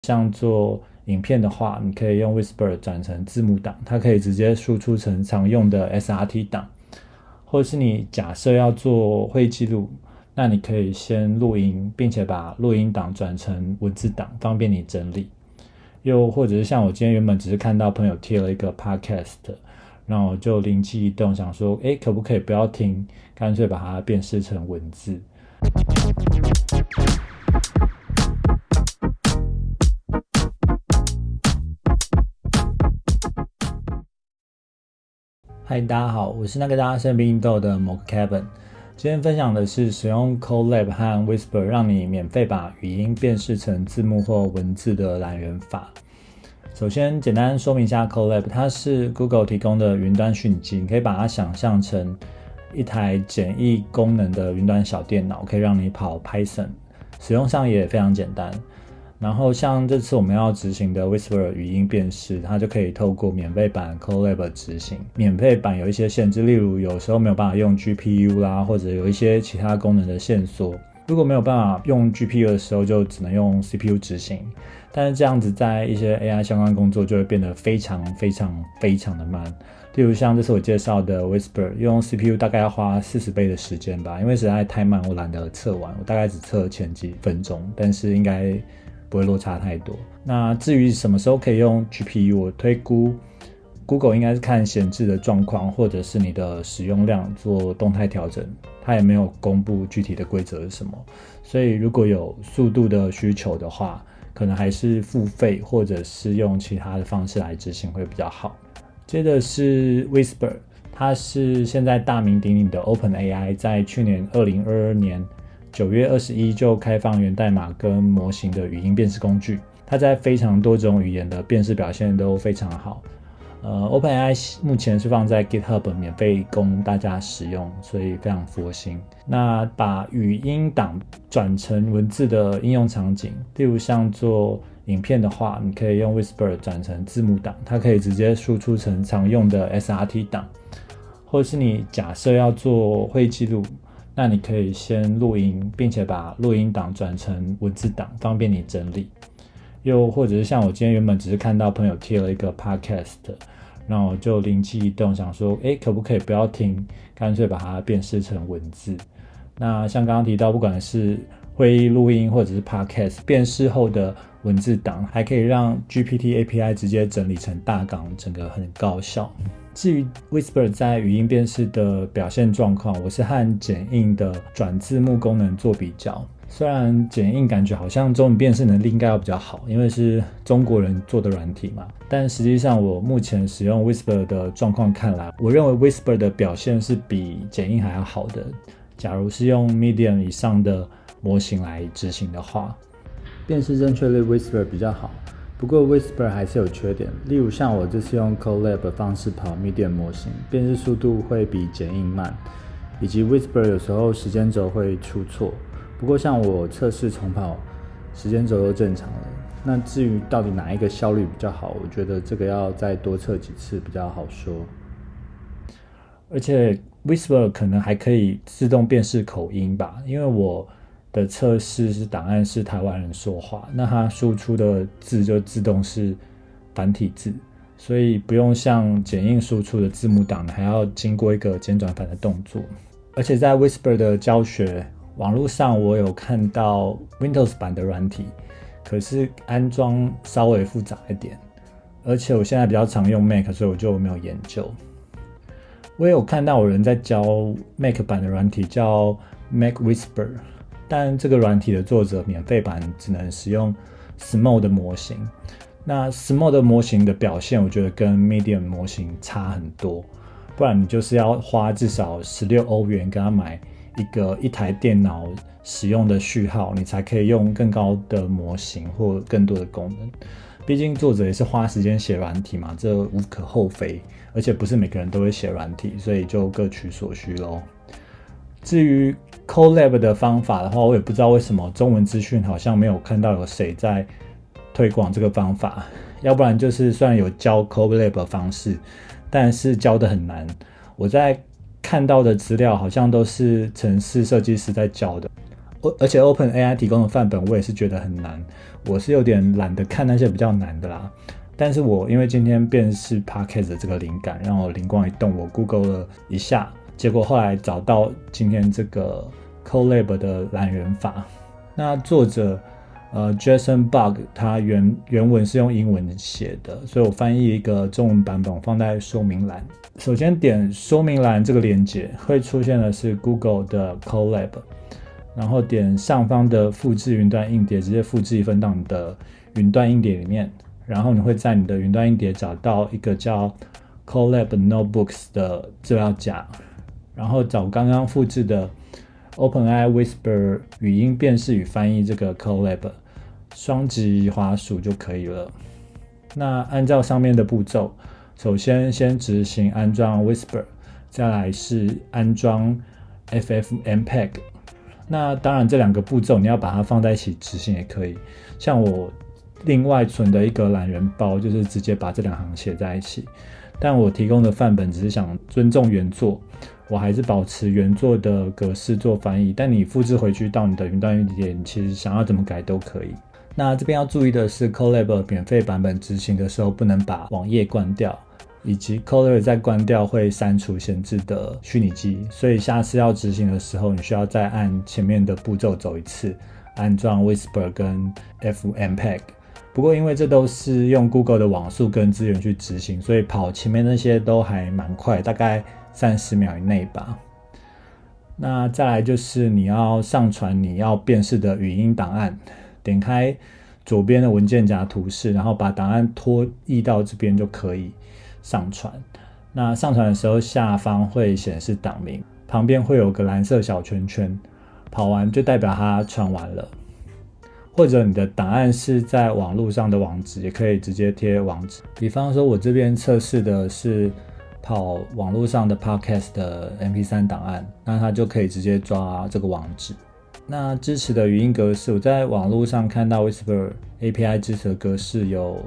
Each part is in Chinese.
像做影片的话，你可以用 Whisper 转成字幕档，它可以直接输出成常用的 SRT 档，或者是你假设要做会议记录，那你可以先录音，并且把录音档转成文字档，方便你整理。又或者是像我今天原本只是看到朋友贴了一个 podcast， 然后我就灵机一动想说，可不可以不要听，干脆把它辨识成文字。嗨，大家好，我是那个大家生病痘的某个 Kevin。今天分享的是使用 Colab 和 Whisper 让你免费把语音辨识成字幕或文字的来源法。首先简单说明一下 Colab， 它是 Google 提供的云端讯机，你可以把它想象成一台简易功能的云端小电脑，可以让你跑 Python， 使用上也非常简单。然后像这次我们要执行的 Whisper 语音辨识，它就可以透过免费版 Colab 执行。免费版有一些限制，例如有时候没有办法用 GPU 啦，或者有一些其他功能的限缩。如果没有办法用 GPU 的时候，就只能用 CPU 执行。但是这样子在一些 AI 相关工作就会变得非常的慢。例如像这次我介绍的 Whisper， 用 CPU 大概要花40倍的时间吧，因为实在太慢，我懒得测完，我大概只测前几分钟，但是应该不会落差太多。那至于什么时候可以用 GPU， 我推估 Google 应该是看闲置的状况或者是你的使用量做动态调整，它也没有公布具体的规则是什么，所以如果有速度的需求的话，可能还是付费或者是用其他的方式来执行会比较好。接着是 Whisper， 它是现在大名鼎鼎的 OpenAI 在去年2022年9月21就开放源代码跟模型的语音辨识工具，它在非常多种语言的辨识表现都非常好。OpenAI 目前是放在 GitHub 免费供大家使用，所以非常佛心。那把语音档转成文字的应用场景，例如像做影片的话，你可以用 Whisper 转成字幕档，它可以直接输出成常用的 SRT 档，或者是你假设要做会议记录，那你可以先录音，并且把录音档转成文字档，方便你整理。又或者是像我今天原本只是看到朋友贴了一个 podcast， 然后我就灵机一动想说，可不可以不要听，干脆把它辨识成文字。那像刚刚提到，不管是会议录音或者是 podcast 辨识后的文字档，还可以让 GPT API 直接整理成大纲，整个很高效。至于 Whisper 在语音辨识的表现状况，我是和剪映的转字幕功能做比较。虽然剪映感觉好像中文辨识能力应该要比较好，因为是中国人做的软体嘛，但实际上我目前使用 Whisper 的状况看来，我认为 Whisper 的表现是比剪映还要好的。假如是用 Medium 以上的模型来执行的话，辨识正确率 Whisper 比较好。不过 Whisper 还是有缺点，例如像我这次用 Colab 的方式跑 Medium 模型，辨识速度会比剪映慢，以及 Whisper 有时候时间轴会出错。不过像我测试重跑，时间轴都正常了。那至于到底哪一个效率比较好，我觉得这个要再多测几次比较好说。而且 Whisper 可能还可以自动辨识口音吧，因为我的测试是档案是台湾人说话，那它输出的字就自动是繁体字，所以不用像剪映输出的字幕档还要经过一个简转繁的动作。而且在 Whisper 的教学网络上我有看到 Windows 版的软体，可是安装稍微复杂一点，而且我现在比较常用 Mac， 所以我就没有研究。我也有看到有人在教 Mac 版的软体叫 Mac Whisper， 但这个软体的作者免费版只能使用 Small 的模型。那 Small 的模型的表现我觉得跟 Medium 模型差很多，不然你就是要花至少16欧元跟他买一台电脑使用的序号，你才可以用更高的模型或更多的功能。毕竟作者也是花时间写软体嘛，这无可厚非，而且不是每个人都会写软体，所以就各取所需咯。至于 Colab 的方法的话，我也不知道为什么中文资讯好像没有看到有谁在推广这个方法，要不然就是虽然有教 Colab 的方式，但是教得很难。我在看到的资料好像都是程式设计师在教的， 而且 OpenAI 提供的范本我也是觉得很难，我是有点懒得看那些比较难的啦。但是我因为今天辨识 Podcast 的这个灵感，让我灵光一动，我 Google 了一下，结果后来找到今天这个 Colab 的懒人法。那作者Jason Bug 他原文是用英文写的，所以我翻译一个中文版本放在说明栏。首先点说明栏这个连结，会出现的是 Google 的 Colab， 然后点上方的复制云端硬碟，直接复制一份到你的云端硬碟里面，然后你会在你的云端硬碟找到一个叫 Colab Notebooks 的资料夹，然后找刚刚复制的 OpenAI Whisper 语音辨识与翻译这个 Colab， 双击滑鼠就可以了。那按照上面的步骤，首先执行安装 Whisper， 再来是安装 FFmpeg。那当然这两个步骤你要把它放在一起执行也可以，像我另外存的一个懒人包就是直接把这两行写在一起，但我提供的范本只是想尊重原作，我还是保持原作的格式做翻译，但你复制回去到你的云端硬碟，你其实想要怎么改都可以。那这边要注意的是 Colab 免费版本执行的时候不能把网页关掉，以及 Colab 在关掉会删除闲置的虚拟机，所以下次要执行的时候你需要再按前面的步骤走一次，安装 Whisper 跟 FFmpeg。不过因为这都是用 Google 的网速跟资源去执行，所以跑前面那些都还蛮快，大概30秒以内吧。那再来就是你要上传你要辨识的语音档案，点开左边的文件夹图示，然后把档案拖移到这边就可以上传。那上传的时候下方会显示档名，旁边会有个蓝色小圈圈，跑完就代表它传完了。或者你的档案是在网络上的网址，也可以直接贴网址。比方说我这边测试的是跑网络上的 Podcast 的 MP3 档案，那它就可以直接抓这个网址。那支持的语音格式，我在网络上看到 Whisper API 支持的格式有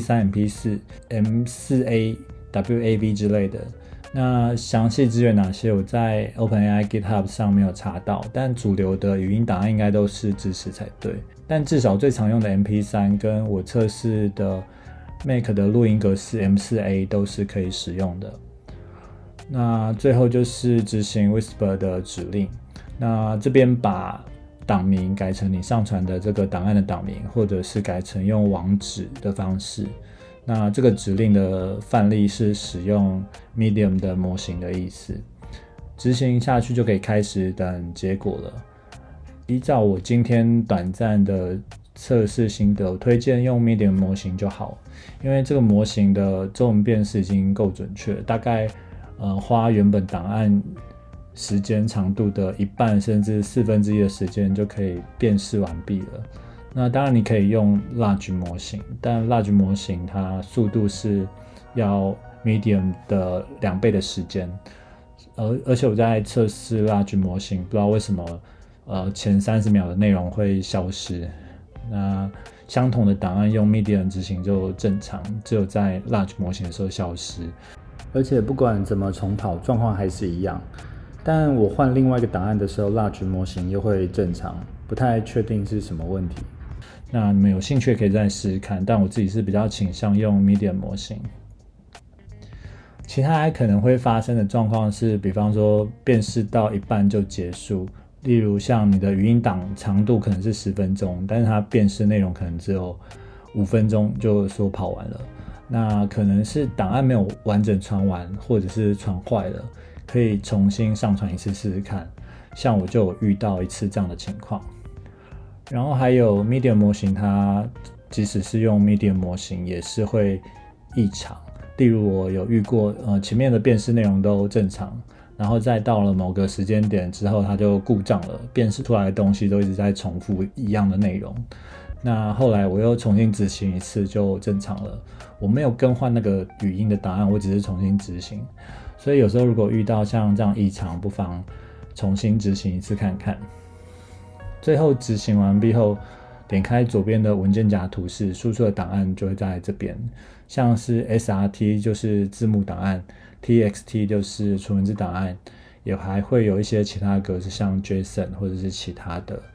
MP3、MP4、M4A、WAV 之类的。那详细资源哪些，我在 OpenAI GitHub 上没有查到，但主流的语音档案应该都是支持才对。但至少最常用的 MP3 跟我测试的 Mac 的录音格式 M4A 都是可以使用的。那最后就是执行 Whisper 的指令，那这边把档名改成你上传的这个档案的档名，或者是改成用网址的方式。那这个指令的范例是使用 Medium 的模型的意思，执行下去就可以开始等结果了。依照我今天短暂的测试心得，我推荐用 Medium 模型就好，因为这个模型的中文辨识已经够准确，大概花原本档案时间长度的一半甚至1/4的时间就可以辨识完毕了。那当然你可以用 Large 模型，但 Large 模型它速度是要 Medium 的2倍的时间，而且我在测试 Large 模型，不知道为什么前30秒的内容会消失。那相同的档案用 Medium 执行就正常，只有在 Large 模型的时候消失，而且不管怎么重跑状况还是一样。但我换另外一个档案的时候 Large 模型又会正常，不太确定是什么问题。那你们有兴趣也可以再试试看，但我自己是比较倾向用 Medium 模型。其他还可能会发生的状况是，比方说辨识到一半就结束，例如像你的语音档长度可能是10分钟，但是它辨识内容可能只有5分钟就说跑完了。那可能是档案没有完整传完，或者是传坏了，可以重新上传一次试试看。像我就有遇到一次这样的情况。然后还有 Medium 模型，它即使是用 Medium 模型也是会异常。例如我有遇过前面的辨识内容都正常，然后再到了某个时间点之后它就故障了，辨识出来的东西都一直在重复一样的内容。那后来我又重新执行一次就正常了，我没有更换那个语音的档案，我只是重新执行。所以有时候如果遇到像这样异常，不妨重新执行一次看看。最后执行完毕后，点开左边的文件夹图示，输出的档案就会在这边，像是 SRT 就是字幕档案， TXT 就是纯文字档案，也还会有一些其他格式像 JSON 或者是其他的。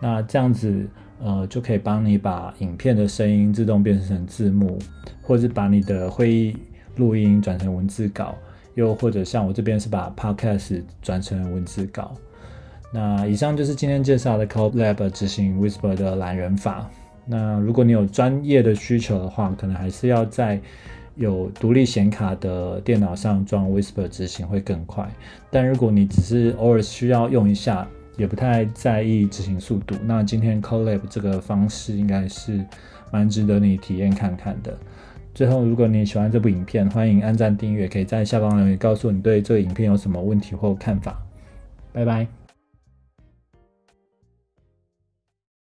那这样子就可以帮你把影片的声音自动变成字幕，或是把你的会议录音转成文字稿，又或者像我这边是把 podcast 转成文字稿。那以上就是今天介绍的 Collab 执行 Whisper 的懒人法。那如果你有专业的需求的话，可能还是要在有独立显卡的电脑上装 Whisper 执行会更快。但如果你只是偶尔需要用一下，也不太在意执行速度，那今天 Collab 这个方式应该是蛮值得你体验看看的。最后，如果你喜欢这部影片，欢迎按赞订阅，可以在下方留言告诉你对这个影片有什么问题或看法。拜拜。